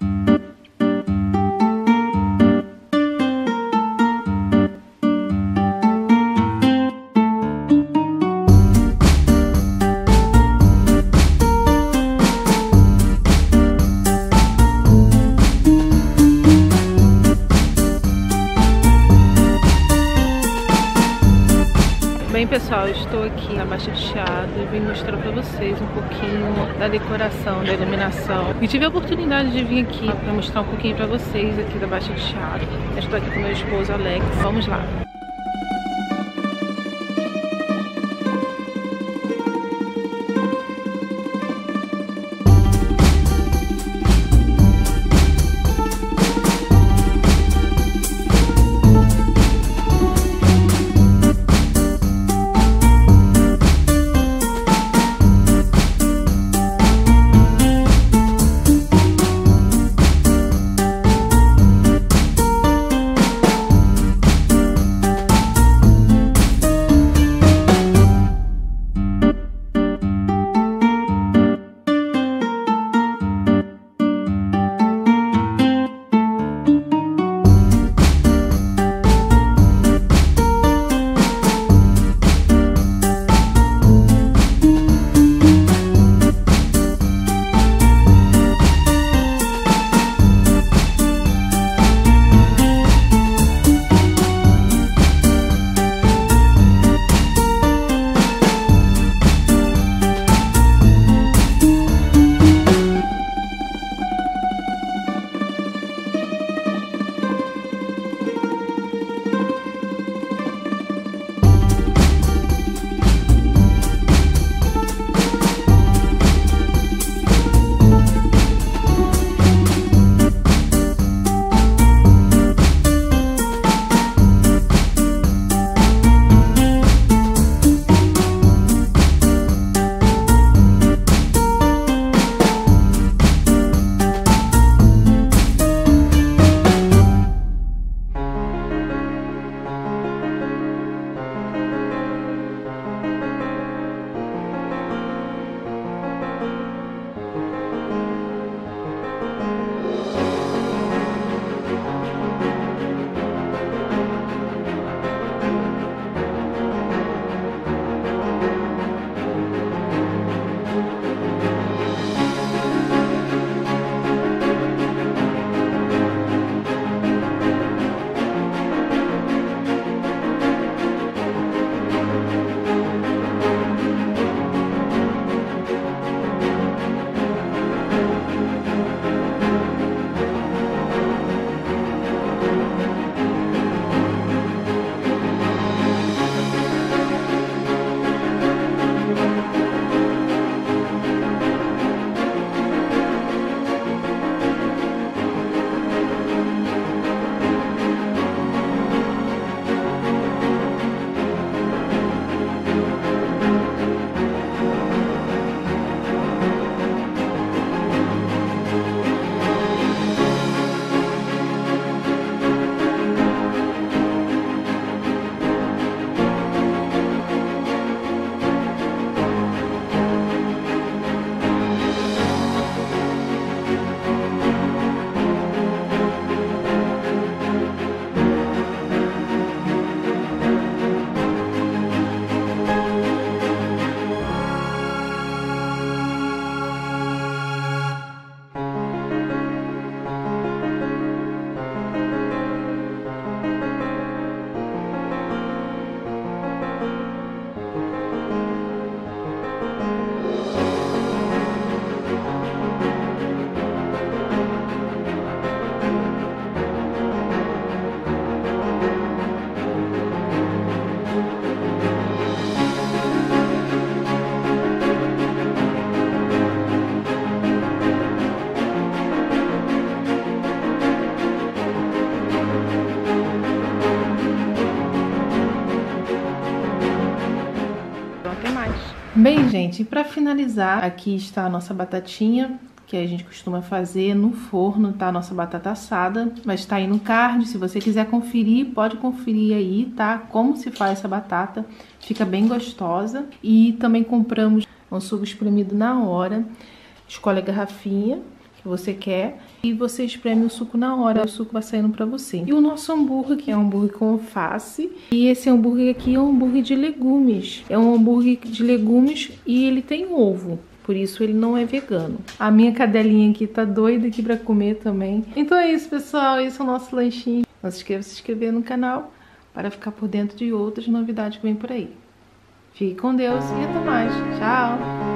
Bem, pessoal, eu estou aqui na Baixa de Chiado e vim mostrar pra vocês um pouquinho da decoração, da iluminação. E tive a oportunidade de vir aqui para mostrar um pouquinho pra vocês aqui da Baixa de Chiado. Eu estou aqui com meu esposo Alex. Vamos lá. Bem, gente, para finalizar, aqui está a nossa batatinha, que a gente costuma fazer no forno, tá? A nossa batata assada, mas tá aí no card, se você quiser conferir, pode conferir aí, tá? Como se faz essa batata, fica bem gostosa. E também compramos um suco espremido na hora, escolhe a garrafinha, que você quer e você espreme o suco na hora, o suco vai saindo pra você. E o nosso hambúrguer, que é um hambúrguer com alface, e esse hambúrguer aqui é um hambúrguer de legumes. É um hambúrguer de legumes e ele tem ovo. Por isso ele não é vegano. A minha cadelinha aqui tá doida aqui pra comer também. Então é isso, pessoal. Esse é o nosso lanchinho. Não se esqueça de se inscrever no canal para ficar por dentro de outras novidades que vem por aí. Fique com Deus e até mais. Tchau!